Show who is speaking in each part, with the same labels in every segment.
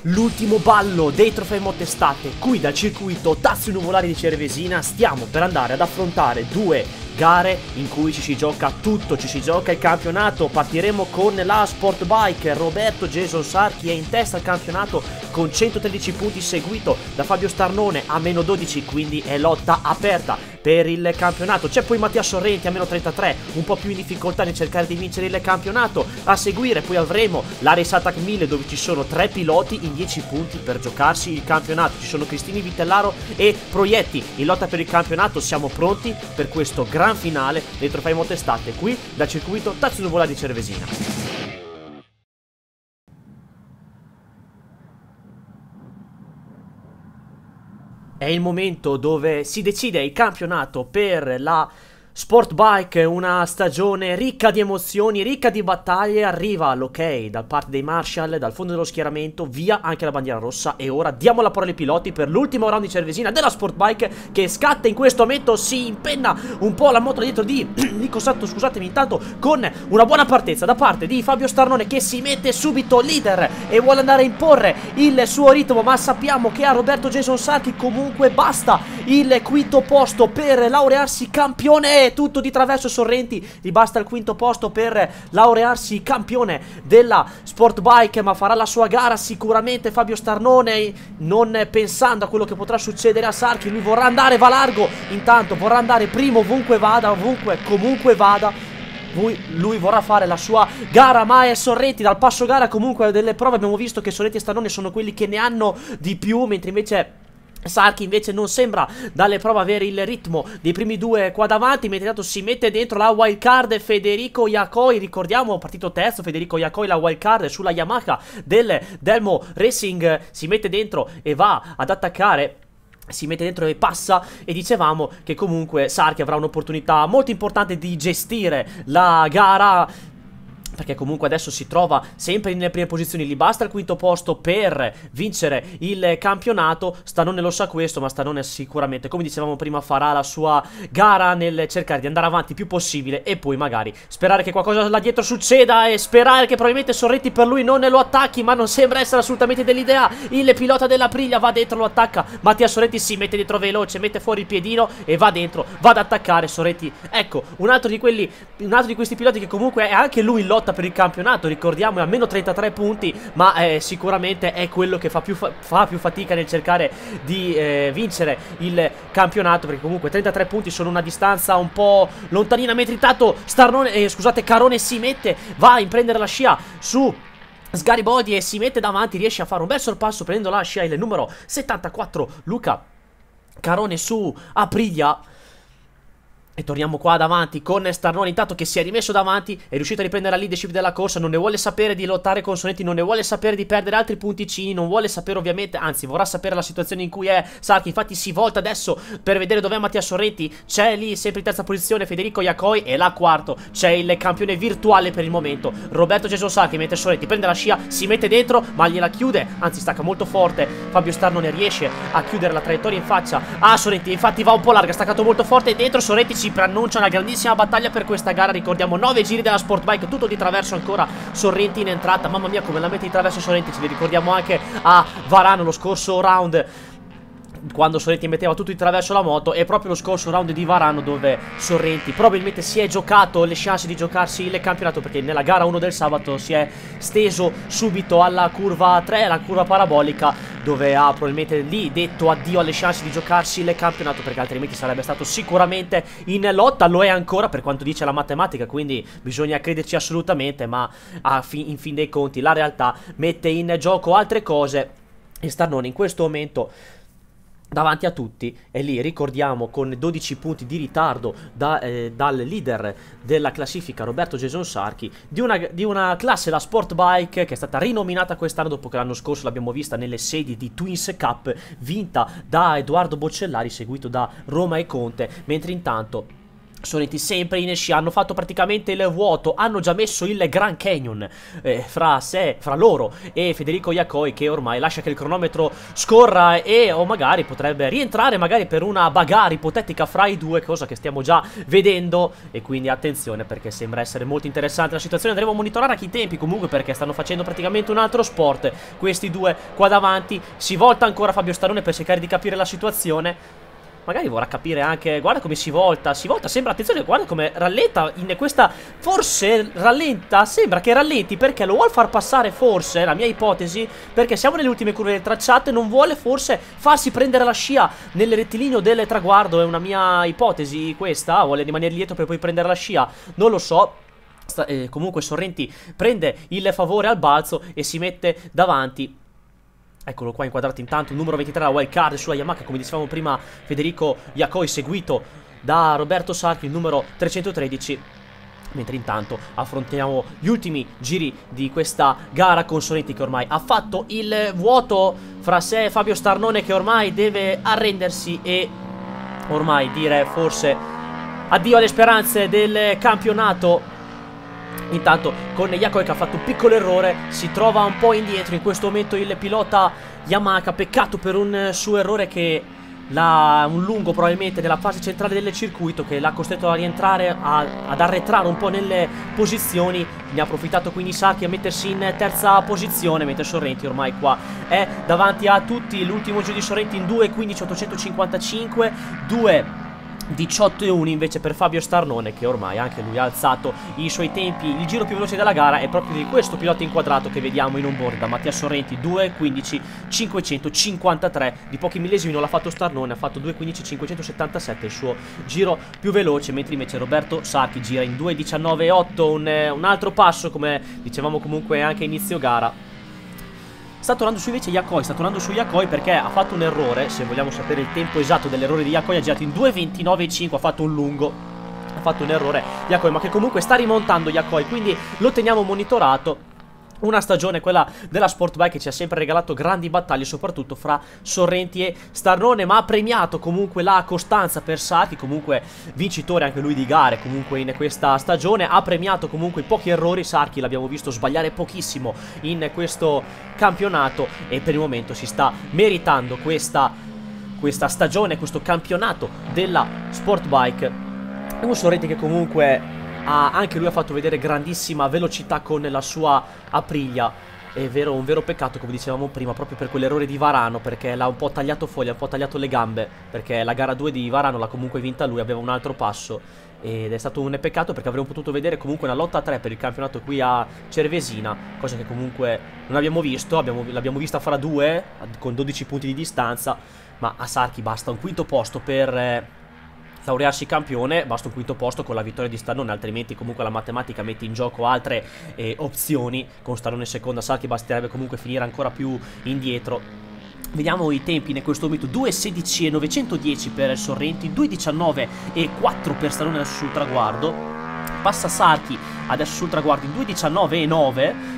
Speaker 1: l'ultimo ballo dei trofei Motestate qui dal circuito Tazzi Nuvolari di Cervesina. Stiamo per andare ad affrontare due gare in cui ci si gioca tutto, ci si gioca il campionato. Partiremo con la Sport Bike. Roberto Jason Sarchi è in testa al campionato con 113 punti, seguito da Fabio Starnone a meno 12, quindi è lotta aperta per il campionato. C'è poi Mattia Sorrenti a meno 33, un po' più in difficoltà nel cercare di vincere il campionato. A seguire poi avremo la Race Attack 1000, dove ci sono 3 piloti in 10 punti per giocarsi il campionato. Ci sono Cristini Vitellaro e Proietti in lotta per il campionato. Siamo pronti per questo gran finale dei trofei Motestate qui dal circuito Tazzi Nuvolari di Cervesina. È il momento dove si decide il campionato per la Sport Bike, una stagione ricca di emozioni, ricca di battaglie. Arriva l'ok da parte dei Marshall, dal fondo dello schieramento, via anche la bandiera rossa. E ora diamo la parola ai piloti per l'ultimo round di Cervesina della Sport Bike, che scatta in questo momento, si impenna un po' la moto dietro di Nico Santo, scusatemi, intanto con una buona partenza da parte di Fabio Starnone, che si mette subito leader e vuole andare a imporre il suo ritmo, ma sappiamo che a Roberto Jason Sarchi comunque basta il quinto posto per laurearsi campione. Tutto di traverso Sorrenti, gli basta il quinto posto per laurearsi campione della Sport Bike, ma farà la sua gara sicuramente Fabio Starnone, non pensando a quello che potrà succedere a Sarchi. Lui vorrà andare, va largo, intanto vorrà andare primo ovunque vada, comunque vada. Lui vorrà fare la sua gara, ma è Sorrenti dal passo gara. Comunque delle prove abbiamo visto che Sorrenti e Starnone sono quelli che ne hanno di più, mentre invece Sarchi invece non sembra dalle prove avere il ritmo dei primi due qua davanti, mentre intanto si mette dentro la wildcard Federico Iacoi. Ricordiamo, partito terzo Federico Iacoi, la wildcard sulla Yamaha del Delmo Racing. Si mette dentro e va ad attaccare, si mette dentro e passa. E dicevamo che comunque Sarchi avrà un'opportunità molto importante di gestire la gara, perché comunque adesso si trova sempre nelle prime posizioni. Gli basta il quinto posto per vincere il campionato. Starnone lo sa questo, ma Starnone sicuramente, come dicevamo prima, farà la sua gara nel cercare di andare avanti il più possibile e poi magari sperare che qualcosa là dietro succeda, e sperare che probabilmente Sorrenti per lui non lo attacchi, ma non sembra essere assolutamente dell'idea. Il pilota della Priglia va dentro, lo attacca. Mattia Sorrenti si mette dentro veloce, mette fuori il piedino e va dentro, va ad attaccare Sorrenti. Ecco, un altro di questi piloti che comunque è anche lui in lotta per il campionato. Ricordiamo, è a meno 33 punti, ma sicuramente è quello che fa più fatica nel cercare di vincere il campionato, perché comunque 33 punti sono una distanza un po' lontanina. Mentre intanto Carone si mette, va a imprendere la scia su Sgariboldi e si mette davanti, riesce a fare un bel sorpasso prendendo la scia il numero 74 Luca Carone su Aprilia. E torniamo qua davanti con Starnone, intanto che si è rimesso davanti, è riuscito a riprendere la leadership della corsa. Non ne vuole sapere di lottare con Sorrenti, non ne vuole sapere di perdere altri punticini, non vuole sapere ovviamente, anzi vorrà sapere la situazione in cui è Sarchi. Infatti si volta adesso per vedere dov'è Mattia Sorrenti. C'è lì sempre in terza posizione Federico Iacoi, e là quarto c'è il campione virtuale per il momento, Roberto Jason Sarchi. Mentre Sorrenti prende la scia, si mette dentro, ma gliela chiude, anzi stacca molto forte. Fabio Starnone riesce a chiudere la traiettoria in faccia a Sorrenti, infatti va un po' larga, staccato molto forte, e dentro Sorrenti si preannuncia una grandissima battaglia per questa gara. Ricordiamo 9 giri della Sport Bike, tutto di traverso ancora. Sorrenti in entrata, mamma mia come la mette di traverso Sorrenti. Ce li ricordiamo anche a Varano lo scorso round, quando Sorrenti metteva tutto di traverso la moto. E proprio lo scorso round di Varano dove Sorrenti probabilmente si è giocato le chance di giocarsi il campionato, perché nella gara 1 del sabato si è steso subito alla curva 3, la curva parabolica, dove ha probabilmente lì detto addio alle chance di giocarsi il campionato, perché altrimenti sarebbe stato sicuramente in lotta. Lo è ancora per quanto dice la matematica, quindi bisogna crederci assolutamente, ma in fin dei conti la realtà mette in gioco altre cose. E Starnone in questo momento davanti a tutti è lì, ricordiamo, con 12 punti di ritardo dal leader della classifica Roberto Jason Sarchi, di una classe, la Sport Bike, che è stata rinominata quest'anno dopo che l'anno scorso l'abbiamo vista nelle sedi di Twins Cup, vinta da Edoardo Boccellari, seguito da Roma e Conte. Mentre intanto Sorrenti sempre in scia, hanno fatto praticamente il vuoto, hanno già messo il Grand Canyon fra loro e Federico Iacoi, che ormai lascia che il cronometro scorra o magari potrebbe rientrare magari per una bagarre ipotetica fra i due, cosa che stiamo già vedendo, e quindi attenzione perché sembra essere molto interessante la situazione. Andremo a monitorare anche i tempi comunque, perché stanno facendo praticamente un altro sport questi due qua davanti. Si volta ancora Fabio Starnone per cercare di capire la situazione. Magari vorrà capire anche, guarda come si volta, sembra, attenzione, guarda come rallenta in questa, forse rallenta, sembra che rallenti perché lo vuol far passare, forse, la mia ipotesi, perché siamo nelle ultime curve del tracciato e non vuole forse farsi prendere la scia nel rettilineo del traguardo, è una mia ipotesi questa, vuole rimanere dietro per poi prendere la scia, non lo so. Comunque Sorrenti prende il favore al balzo e si mette davanti. Eccolo qua inquadrato intanto, il numero 23, la wild card sulla Yamaha, come dicevamo prima Federico Iacoi, seguito da Roberto Sarchi, il numero 313. Mentre intanto affrontiamo gli ultimi giri di questa gara con Sorrenti che ormai ha fatto il vuoto fra sé, Fabio Starnone che ormai deve arrendersi e ormai dire forse addio alle speranze del campionato. Intanto con Iacoi che ha fatto un piccolo errore, si trova un po' indietro in questo momento il pilota Yamaha, peccato per un suo errore che un lungo probabilmente nella fase centrale del circuito che l'ha costretto a rientrare, ad arretrare un po' nelle posizioni. Ne ha approfittato quindi Sacchi a mettersi in terza posizione, mentre Sorrenti ormai qua è davanti a tutti. L'ultimo giro di Sorrenti in 2:15.855, 2:18.1 invece per Fabio Starnone, che ormai anche lui ha alzato i suoi tempi. Il giro più veloce della gara è proprio di questo pilota inquadrato che vediamo in onboard da Mattia Sorrenti, 2:15.553, di pochi millesimi non l'ha fatto Starnone, ha fatto 2:15.577 il suo giro più veloce, mentre invece Roberto Sarchi gira in 2:19.8, un altro passo come dicevamo comunque anche a inizio gara. Sta tornando su invece Iacoi, sta tornando su Iacoi perché ha fatto un errore. Se vogliamo sapere il tempo esatto dell'errore di Iacoi, ha girato in 2:29.5, ha fatto un lungo, ha fatto un errore Iacoi, ma che comunque sta rimontando Iacoi, quindi lo teniamo monitorato. Una stagione, quella della Sportbike, che ci ha sempre regalato grandi battaglie, soprattutto fra Sorrenti e Starnone, ma ha premiato comunque la costanza per Sacchi, comunque vincitore anche lui di gare comunque in questa stagione. Ha premiato comunque i pochi errori. Sacchi l'abbiamo visto sbagliare pochissimo in questo campionato e per il momento si sta meritando questa stagione, questo campionato della Sportbike. È un Sorrenti che comunque anche lui ha fatto vedere grandissima velocità con la sua Aprilia. È vero, un vero peccato, come dicevamo prima, proprio per quell'errore di Varano, perché l'ha un po' tagliato fuori, ha un po' tagliato le gambe, perché la gara 2 di Varano l'ha comunque vinta lui, aveva un altro passo, ed è stato un peccato perché avremmo potuto vedere comunque una lotta a 3 per il campionato qui a Cervesina, cosa che comunque non abbiamo visto. L'abbiamo vista fra due con 12 punti di distanza, ma a Sarchi basta un quinto posto per laurearsi campione, basta un quinto posto con la vittoria di Starnone, altrimenti comunque la matematica mette in gioco altre opzioni. Con Starnone in seconda, Sacchi basterebbe comunque finire ancora più indietro. Vediamo i tempi in questo momento: 2:16.910 per Sorrenti, 2:19.4 per Starnone adesso sul traguardo. Passa Sacchi adesso sul traguardo in 2:19.9.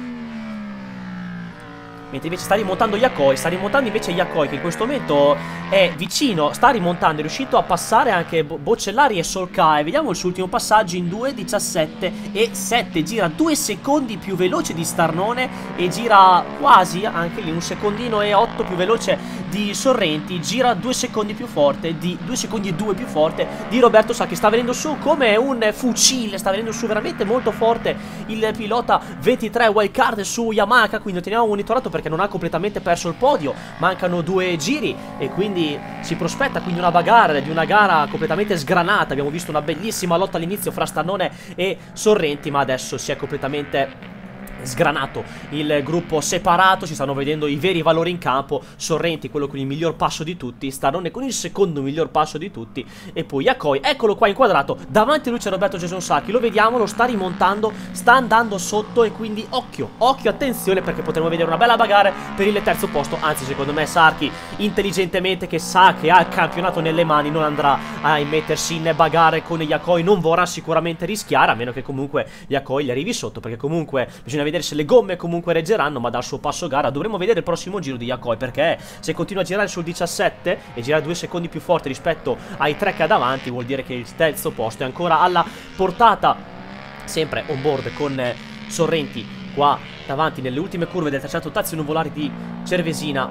Speaker 1: Mentre invece sta rimontando Iacoi, che in questo momento è vicino, sta rimontando, è riuscito a passare anche Boccellari e Solcae. Vediamo il suo ultimo passaggio in 2:17.7, gira 2 secondi più veloce di Starnone e gira quasi anche lì 1 secondino e 8 più veloce di Sorrenti, gira 2 secondi più forte, 2 secondi e 2 più forte di Roberto Sacchi. Sta venendo su come un fucile, sta venendo su veramente molto forte il pilota 23 wildcard su Yamaha, quindi lo teniamo monitorato perché non ha completamente perso il podio. Mancano 2 giri e quindi si prospetta quindi una bagarre di una gara completamente sgranata. Abbiamo visto una bellissima lotta all'inizio fra Starnone e Sorrenti, ma adesso si è completamente sgranato il gruppo separato. Si stanno vedendo i veri valori in campo: Sorrenti quello con il miglior passo di tutti, Starnone con il secondo miglior passo di tutti, e poi Iacoi, eccolo qua inquadrato, davanti a lui c'è Roberto Jason Sacchi, lo vediamo, lo sta rimontando, sta andando sotto, e quindi occhio, attenzione, perché potremo vedere una bella bagarre per il terzo posto. Anzi, secondo me Sacchi intelligentemente, che sa che ha il campionato nelle mani, non andrà a mettersi in bagarre con Iacoi, non vorrà sicuramente rischiare, a meno che comunque Iacoi gli arrivi sotto, perché comunque bisogna vedere se le gomme comunque reggeranno, ma dal suo passo gara dovremo vedere il prossimo giro di Yakoi, perché se continua a girare sul 17 e girare 2 secondi più forte rispetto ai 3 che ha davanti, vuol dire che il terzo posto è ancora alla portata. Sempre on board con Sorrenti qua davanti nelle ultime curve del tracciato Tazio Nuvolari di Cervesina,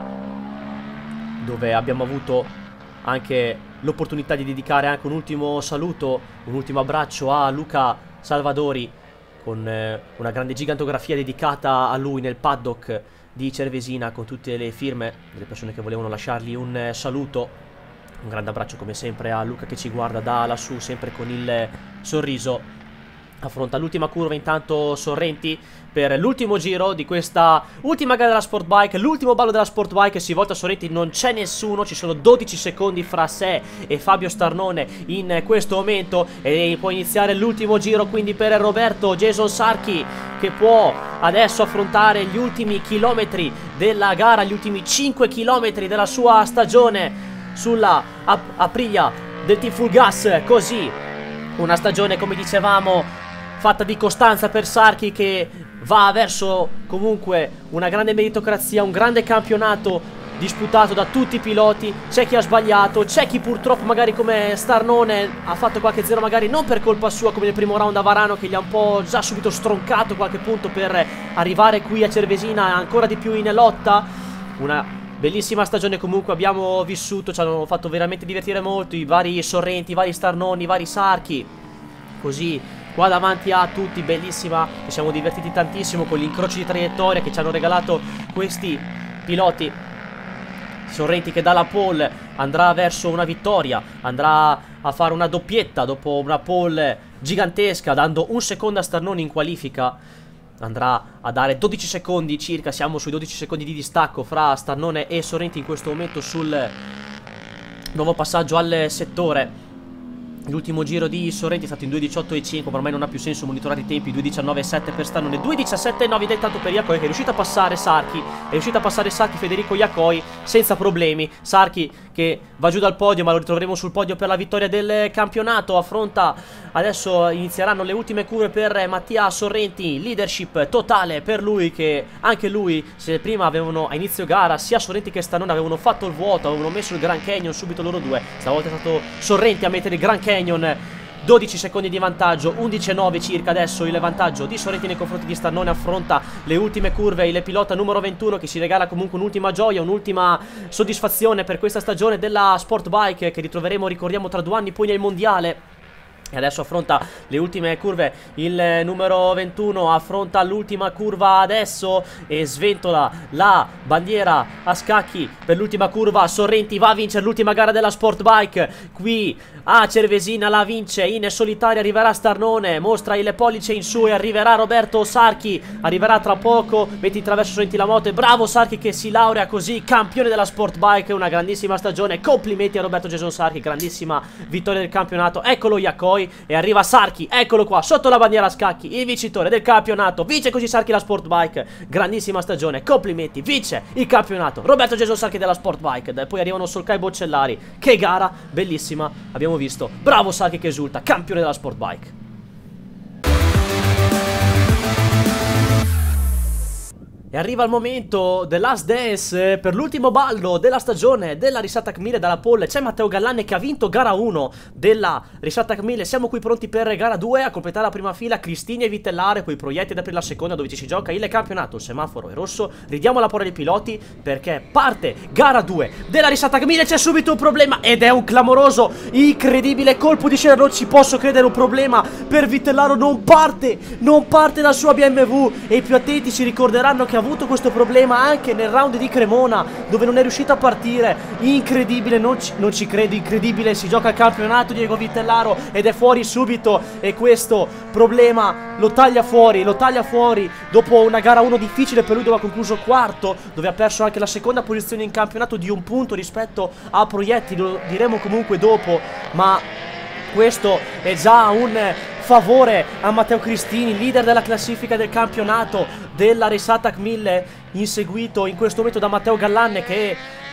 Speaker 1: dove abbiamo avuto anche l'opportunità di dedicare anche un ultimo saluto, un ultimo abbraccio a Luca Salvadori, con una grande gigantografia dedicata a lui nel paddock di Cervesina, con tutte le firme delle persone che volevano lasciargli un saluto. Un grande abbraccio come sempre a Luca che ci guarda da lassù, sempre con il sorriso. Affronta l'ultima curva intanto Sorrenti per l'ultimo giro di questa ultima gara della Sport Bike, l'ultimo ballo della Sport Bike. Si volta Sorrenti, non c'è nessuno, ci sono 12 secondi fra sé e Fabio Starnone in questo momento, e può iniziare l'ultimo giro quindi per Roberto Jason Sarchi, che può adesso affrontare gli ultimi chilometri della gara, gli ultimi 5 chilometri della sua stagione sulla Aprilia del Team Full Gas. Così una stagione, come dicevamo, fatta di costanza per Sarchi, che va verso comunque una grande meritocrazia, un grande campionato disputato da tutti i piloti. C'è chi ha sbagliato, c'è chi purtroppo magari come Starnone ha fatto qualche zero, magari non per colpa sua, come nel primo round a Varano, che gli ha un po' già subito stroncato qualche punto per arrivare qui a Cervesina ancora di più in lotta. Una bellissima stagione comunque abbiamo vissuto, ci hanno fatto veramente divertire molto i vari Sorrenti, i vari Starnoni, i vari Sarchi. Così qua davanti a tutti, bellissima, ci siamo divertiti tantissimo con gli incroci di traiettoria che ci hanno regalato questi piloti. Sorrenti che dalla pole andrà verso una vittoria, andrà a fare una doppietta dopo una pole gigantesca, dando un secondo a Starnoni in qualifica. Andrà a dare 12 secondi circa, siamo sui 12 secondi di distacco fra Starnone e Sorrenti in questo momento sul nuovo passaggio al settore. L'ultimo giro di Sorrenti è stato in 2.18.5, ma ormai non ha più senso monitorare i tempi. 2.19.7 per Starnone, 2.17.9 del tanto per Yakoi, che è riuscito a passare Sarchi. È riuscito a passare Sarchi, Federico Yakoi, senza problemi. Sarchi che va giù dal podio, ma lo ritroveremo sul podio per la vittoria del campionato. Affronta, adesso inizieranno le ultime curve per Mattia Sorrenti. Leadership totale per lui, che anche lui, se prima avevano a inizio gara sia Sorrenti che Starnone avevano fatto il vuoto, avevano messo il Grand Canyon subito loro due, stavolta è stato Sorrenti a mettere il Grand Canyon. 12 secondi di vantaggio, 11,9 circa adesso il vantaggio di Sorrenti nei confronti di Starnone. Affronta le ultime curve il pilota numero 21, che si regala comunque un'ultima gioia, un'ultima soddisfazione per questa stagione della Sport Bike, che ritroveremo, ricordiamo, tra 2 anni poi nel mondiale. E adesso affronta le ultime curve il numero 21, affronta l'ultima curva adesso e sventola la bandiera a scacchi per l'ultima curva. Sorrenti va a vincere l'ultima gara della Sport Bike qui a Cervesina, la vince in solitaria. Arriverà Starnone, mostra il pollice in su e arriverà Roberto Sarchi, arriverà tra poco, metti in traverso Sorrenti la moto e bravo Sarchi che si laurea così campione della Sport Bike. Una grandissima stagione, complimenti a Roberto Jason Sarchi, grandissima vittoria del campionato. Eccolo Yakoi e arriva Sarchi, eccolo qua sotto la bandiera a scacchi, il vincitore del campionato. Vince così Sarchi la Sport Bike, grandissima stagione, complimenti, vince il campionato Roberto Jason Sarchi della Sport Bike. Poi arrivano Solkai Bocellari, che gara bellissima abbiamo visto, bravo Sarchi che esulta, campione della Sport Bike. E arriva il momento del Last Dance per l'ultimo ballo della stagione della Risata 1000 dalla pole. C'è Matteo Gallanne che ha vinto gara 1 della Risata 1000. Siamo qui pronti per gara 2 a completare la prima fila. Cristini e Vitellare, poi proietti ad aprire la seconda, dove ci si gioca il campionato. Il semaforo è rosso, ridiamo la paura dei piloti perché parte gara 2 della Risata 1000. C'è subito un problema ed è un clamoroso, incredibile colpo di scena. Non ci posso credere, un problema per Vitellaro, non parte la sua BMW. E i più attenti si ricorderanno che ha avuto questo problema anche nel round di Cremona, dove non è riuscito a partire. Incredibile, non ci credo, incredibile. Si gioca il campionato Diego Vitellaro ed è fuori subito, e questo problema lo taglia fuori dopo una gara 1 difficile per lui, dove ha concluso quarto, dove ha perso anche la seconda posizione in campionato di un punto rispetto a Proietti, lo diremo comunque dopo, ma questo è già un favore a Matteo Cristini, leader della classifica del campionato della Risata 1000, inseguito in questo momento da Matteo Gallanne, che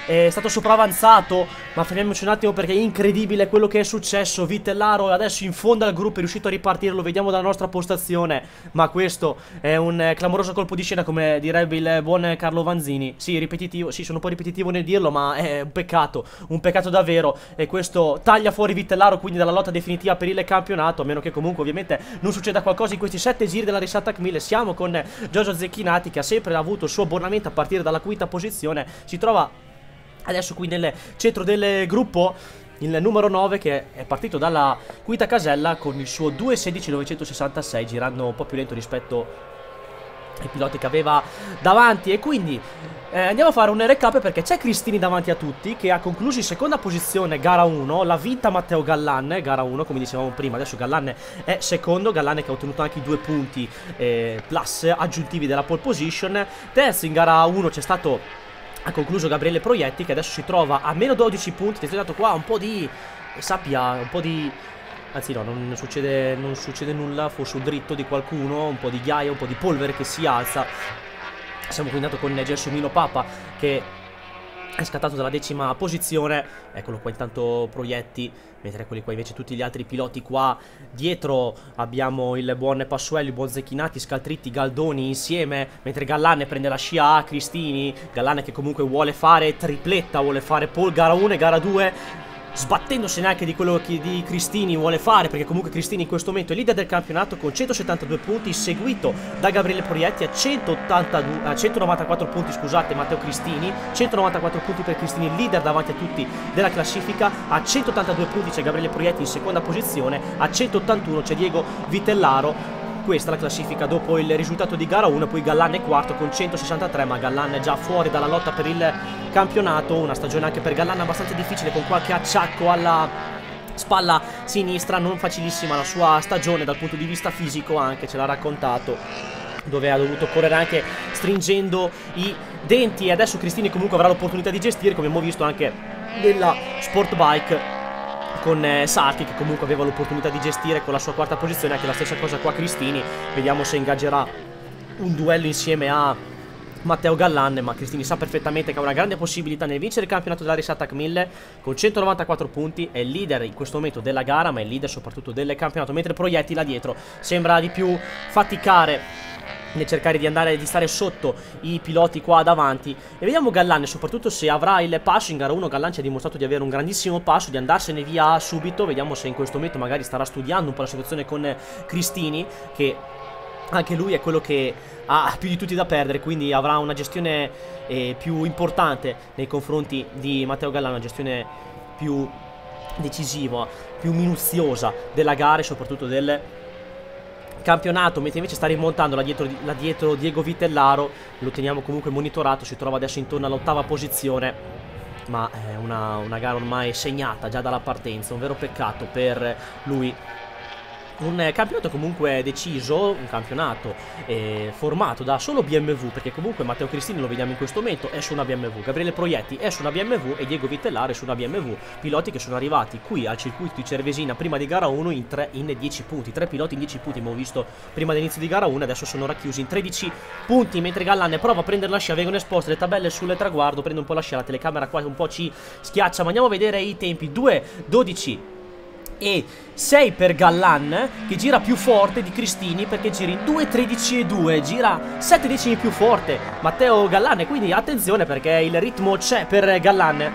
Speaker 1: è stato sopravanzato, ma fermiamoci un attimo perché è incredibile quello che è successo. Vitellaro adesso in fondo al gruppo è riuscito a ripartire, lo vediamo dalla nostra postazione, ma questo è un clamoroso colpo di scena, come direbbe il buon Carlo Vanzini. Sì, ripetitivo, sì, sono un po' ripetitivo nel dirlo, ma è un peccato davvero, e questo taglia fuori Vitellaro quindi dalla lotta definitiva per il campionato, a meno che comunque ovviamente non succeda qualcosa in questi 7 giri della Race Attack 1000. Siamo con Giorgio Zecchinati, che ha sempre avuto il suo abbonamento a partire dalla quinta posizione, si trova adesso qui nel centro del gruppo il numero 9, che è partito dalla quinta casella con il suo 2.16.966, girando un po' più lento rispetto ai piloti che aveva davanti. E quindi andiamo a fare un recap, perché c'è Cristini davanti a tutti, che ha concluso in seconda posizione gara 1, l'ha vinta Matteo Gallan, gara 1 come dicevamo prima. Adesso Gallan è secondo, Gallan che ha ottenuto anche i 2 punti plus aggiuntivi della pole position. Terzo in gara 1 c'è stato, ha concluso Gabriele Proietti, che adesso si trova a meno 12 punti. Ti ho dato qua un po' di sabbia, un po' di... anzi no, non succede nulla, forse un dritto di qualcuno, un po' di ghiaia, un po' di polvere che si alza. Siamo quindi andato con Gelsomino Papa, che è scattato dalla 10ª posizione. Eccolo qua intanto Proietti, mentre quelli qua invece tutti gli altri piloti qua dietro. Abbiamo il buon Passuelli, il buon Zecchinati, Scaltritti, Galdoni insieme, mentre Gallan prende la scia a Cristini. Gallan che comunque vuole fare tripletta, vuole fare pole gara 1 e gara 2, sbattendosene anche di quello che di Cristini vuole fare, perché comunque Cristini in questo momento è leader del campionato con 172 punti, seguito da Gabriele Proietti a 194 punti, scusate, Matteo Cristini, 194 punti per Cristini, leader davanti a tutti della classifica. A 182 punti c'è Gabriele Proietti in seconda posizione, a 181 c'è Diego Vitellaro. Questa è la classifica dopo il risultato di gara 1. Poi Gallan è quarto con 163, ma Gallan è già fuori dalla lotta per il campionato. Una stagione anche per Gallan abbastanza difficile, con qualche acciacco alla spalla sinistra, non facilissima la sua stagione dal punto di vista fisico, anche ce l'ha raccontato, dove ha dovuto correre anche stringendo i denti. E adesso Cristini comunque avrà l'opportunità di gestire, come abbiamo visto anche nella Sport Bike con Sarti, che comunque aveva l'opportunità di gestire con la sua quarta posizione. Anche la stessa cosa qua Cristini, vediamo se ingaggerà un duello insieme a Matteo Gallan, ma Cristini sa perfettamente che ha una grande possibilità nel vincere il campionato della Race Attack 1000 con 194 punti. È il leader in questo momento della gara, ma è il leader soprattutto del campionato, mentre Proietti là dietro sembra di più faticare nel cercare di stare sotto i piloti qua davanti. E vediamo Gallan soprattutto se avrà il passo. In gara 1 Gallan ci ha dimostrato di avere un grandissimo passo, di andarsene via subito. Vediamo se in questo momento magari starà studiando un po' la situazione con Cristini, che anche lui è quello che ha più di tutti da perdere, quindi avrà una gestione più importante nei confronti di Matteo Gallan, una gestione più decisiva, più minuziosa della gara e soprattutto del campionato. Mentre invece sta rimontando là dietro Diego Vitellaro, lo teniamo comunque monitorato, si trova adesso intorno all'8ª posizione, ma è una gara ormai segnata già dalla partenza. Un vero peccato per lui. Un campionato comunque deciso, un campionato formato da solo BMW, perché comunque Matteo Cristini lo vediamo in questo momento è su una BMW, Gabriele Proietti è su una BMW e Diego Vitellaro è su una BMW. Piloti che sono arrivati qui al circuito di Cervesina prima di gara 1 in 10 punti, 3 piloti in 10 punti abbiamo visto prima dell'inizio di gara 1, adesso sono racchiusi in 13 punti, mentre Gallan prova a prendere la scia. Vengono esposte le tabelle sul traguardo, prende un po' la scia, la telecamera qua un po' ci schiaccia, ma andiamo a vedere i tempi. 2:12 e 6 per Gallan, che gira più forte di Cristini, perché gira in 2:13 e 2, gira 7 decimi più forte Matteo Gallan. Quindi attenzione, perché il ritmo c'è per Gallan,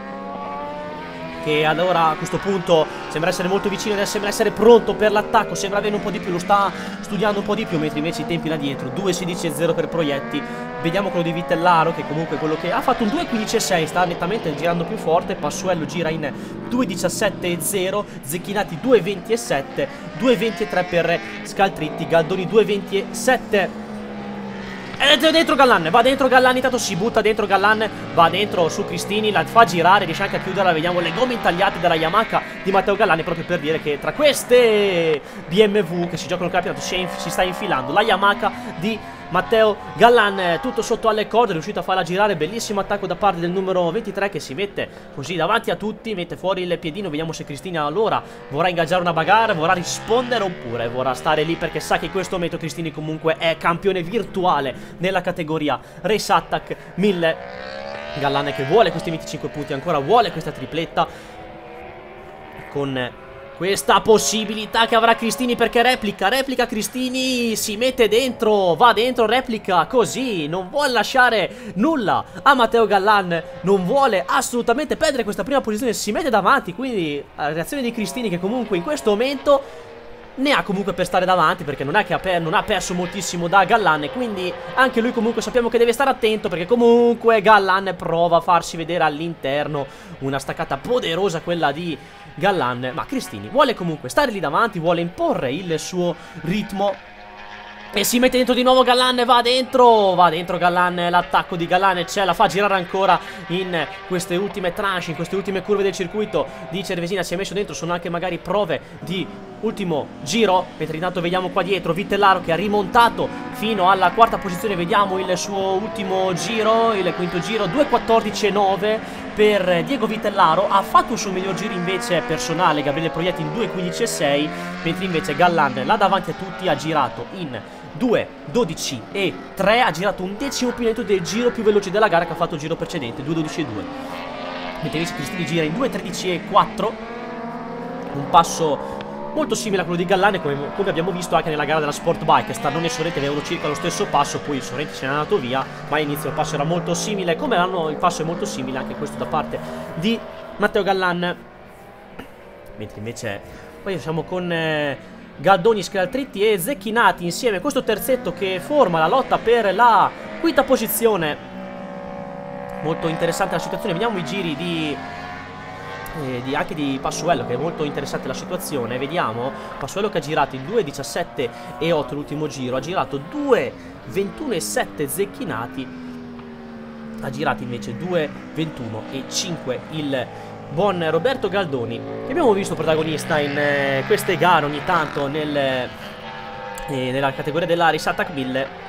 Speaker 1: che allora a questo punto sembra essere molto vicino, sembra essere pronto per l'attacco, sembra avere un po' di più, lo sta studiando un po' di più, mentre invece i tempi là dietro 2:16 e 0 per Proietti. Vediamo quello di Vitellaro, che comunque è quello che ha fatto un 2:15 e 6, sta nettamente girando più forte. Passuello gira in 2:17 e 0, Zecchinati 2:20 e 7, 2:20 e 3 per Scaltritti, Galdoni 2:20 e 7. Dentro Gallan, va dentro Gallan, intanto si butta dentro Gallan, va dentro su Cristini, la fa girare, riesce anche a chiuderla. Vediamo le gomme intagliate dalla Yamaha di Matteo Gallan, proprio per dire che tra queste BMW che si giocano il campionato si sta infilando la Yamaha di Matteo Gallan, tutto sotto alle corde, è riuscito a farla girare. Bellissimo attacco da parte del numero 23, che si mette così davanti a tutti, mette fuori il piedino. Vediamo se Cristina allora vorrà ingaggiare una bagarre, vorrà rispondere oppure vorrà stare lì, perché sa che in questo momento Cristini comunque è campione virtuale nella categoria Race Attack 1000. Gallan che vuole questi 25 punti, ancora vuole questa tripletta, con questa possibilità che avrà Cristini, perché replica Cristini, si mette dentro, va dentro, replica così, non vuole lasciare nulla a Matteo Gallan, non vuole assolutamente perdere questa prima posizione, si mette davanti, quindi la reazione di Cristini che comunque in questo momento ne ha comunque per stare davanti, perché non è che non ha perso moltissimo da Gallan, e quindi anche lui comunque sappiamo che deve stare attento, perché comunque Gallan prova a farsi vedere all'interno, una staccata poderosa quella di Gallan, ma Cristini vuole comunque stare lì davanti, vuole imporre il suo ritmo e si mette dentro di nuovo Gallan, va dentro Gallan, l'attacco di Gallan c'è, la fa girare ancora in queste ultime tranche, in queste ultime curve del circuito di Cervesina, si è messo dentro, sono anche magari prove di ultimo giro, mentre intanto vediamo qua dietro Vitellaro che ha rimontato fino alla quarta posizione, vediamo il suo ultimo giro, il quinto giro, 2.14.9 per Diego Vitellaro, ha fatto il suo miglior giro invece personale Gabriele Proietti in 2.15.6, mentre invece Gallan là davanti a tutti ha girato in 2.12.3, ha girato un decimo più lento del giro più veloce della gara che ha fatto il giro precedente, 2.12.2, mentre invece Cristini gira in 2.13.4, un passo molto simile a quello di Gallan, come abbiamo visto anche nella gara della Sport Bike. Stannone e Sorrenti avevano circa lo stesso passo, poi Sorrenti se n'è andato via, ma all'inizio il passo era molto simile, come il passo è molto simile anche questo da parte di Matteo Gallan. Mentre invece poi siamo con Galdoni, Scaltritti e Zecchinati insieme, questo terzetto che forma la lotta per la quinta posizione. Molto interessante la situazione, vediamo i giri anche di Passuello, che è molto interessante la situazione. Vediamo Passuello che ha girato in 2.17.8 l'ultimo giro, ha girato 2.21.7 Zecchinati, ha girato invece 2.21.5 il buon Roberto Galdoni, che abbiamo visto protagonista in queste gare ogni tanto nella categoria della risata 1000.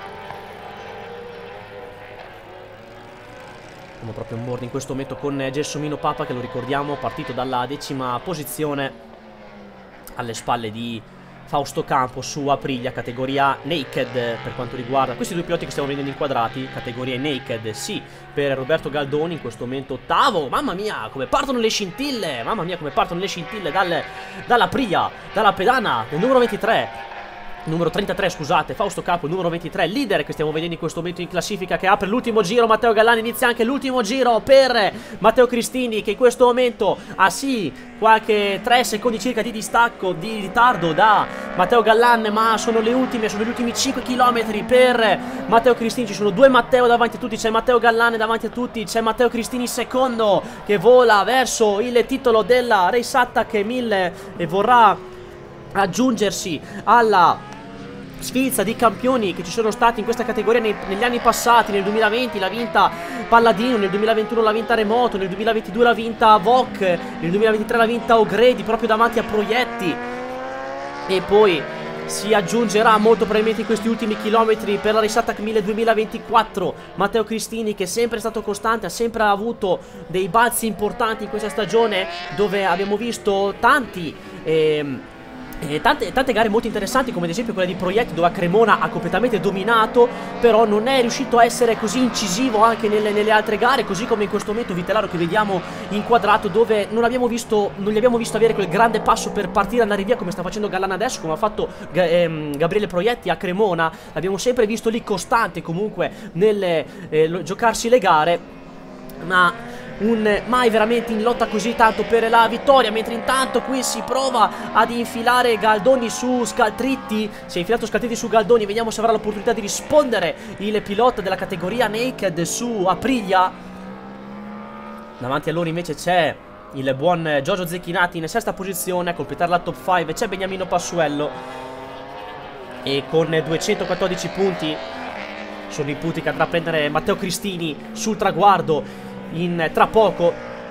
Speaker 1: Siamo proprio in board in questo momento con Gelsomino Papa, che lo ricordiamo partito dalla 10ª posizione alle spalle di Fausto Campo su Aprilia, categoria naked per quanto riguarda questi due piloti che stiamo vedendo inquadrati, categoria naked sì per Roberto Galdoni, in questo momento ottavo. Mamma mia come partono le scintille, dall'Aprilia, dalla pedana del numero 33 scusate, Fausto Campo, il numero 23, leader che stiamo vedendo in questo momento in classifica, che apre l'ultimo giro. Matteo Gallan, inizia anche l'ultimo giro per Matteo Cristini, che in questo momento ha sì qualche 3 secondi circa di distacco, di ritardo da Matteo Gallan, ma sono gli ultimi 5 km per Matteo Cristini. Ci sono due Matteo davanti a tutti, c'è Matteo Gallan davanti a tutti, c'è Matteo Cristini secondo che vola verso il titolo della Race Attack 1000 e vorrà aggiungersi alla sfilza di campioni che ci sono stati in questa categoria negli anni passati. Nel 2020 l'ha vinta Palladino, nel 2021 l'ha vinta Remoto, nel 2022 l'ha vinta Voc, nel 2023 l'ha vinta O'Grady proprio davanti a Proietti, e poi si aggiungerà molto probabilmente in questi ultimi chilometri per la Race Attack 1000 2024 Matteo Cristini, che è sempre stato costante, ha sempre avuto dei balzi importanti in questa stagione, dove abbiamo visto tante gare molto interessanti, come ad esempio quella di Proietti, dove a Cremona ha completamente dominato, però non è riuscito a essere così incisivo anche nelle altre gare, così come in questo momento Vitellaro che vediamo inquadrato, dove non gli abbiamo visto avere quel grande passo per partire e andare via come sta facendo Gallan adesso, come ha fatto Gabriele Proietti a Cremona. L'abbiamo sempre visto lì costante comunque nel giocarsi le gare, ma mai veramente in lotta così tanto per la vittoria. Mentre intanto qui si prova ad infilare Galdoni su Scaltritti, si è infilato Scaltritti su Galdoni, vediamo se avrà l'opportunità di rispondere il pilota della categoria naked su Aprilia. Davanti a loro invece c'è il buon Giorgio Zecchinati in sesta posizione, a completare la top 5 c'è Beniamino Passuello, e con 214 punti sono i punti che andrà a prendere Matteo Cristini sul traguardo tra poco.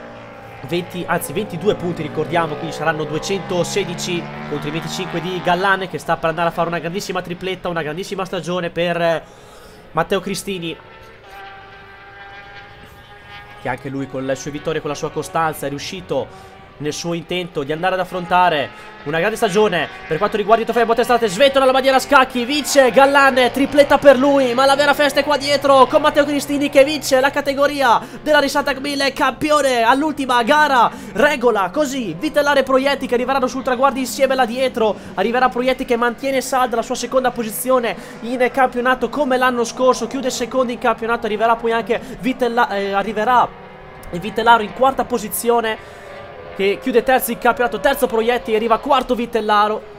Speaker 1: 22 punti ricordiamo, quindi saranno 216 contro i 25 di Gallan, che sta per andare a fare una grandissima tripletta, una grandissima stagione per Matteo Cristini, che anche lui con le sue vittorie, con la sua costanza è riuscito nel suo intento di andare ad affrontare una grande stagione per quanto riguarda i trofei a botte estate. Svetola la bandiera a scacchi, vince Gallan, tripletta per lui, ma la vera festa è qua dietro con Matteo Cristini che vince la categoria della risata 1000, campione all'ultima gara. Regola così Vitellaro e Proietti che arriveranno sul traguardo insieme là dietro. Arriverà Proietti che mantiene salda la sua seconda posizione in campionato come l'anno scorso, chiude secondo in campionato. Arriverà poi anche Vitellaro in quarta posizione, che chiude terzo in campionato, terzo Proietti, arriva quarto Vitellaro.